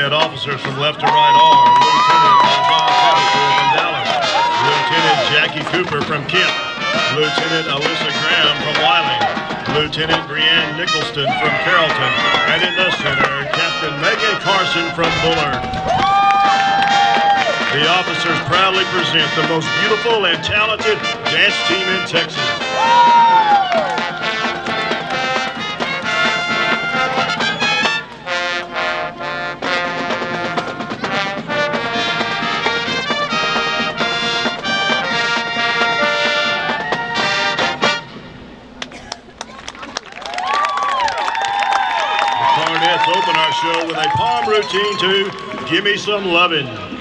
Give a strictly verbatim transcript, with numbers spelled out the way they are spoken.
Cadet officers from left to right are Lieutenant John Patterson from Dallas, Lieutenant Jackie Cooper from Kent, Lieutenant Alyssa Graham from Wylie, Lieutenant Brianne Nicholston from Carrollton, and in the center, Captain Megan Carson from Bullard. The officers proudly present the most beautiful and talented dance team in Texas. The Cornettes open our show with a palm routine to Give Me Some Lovin'.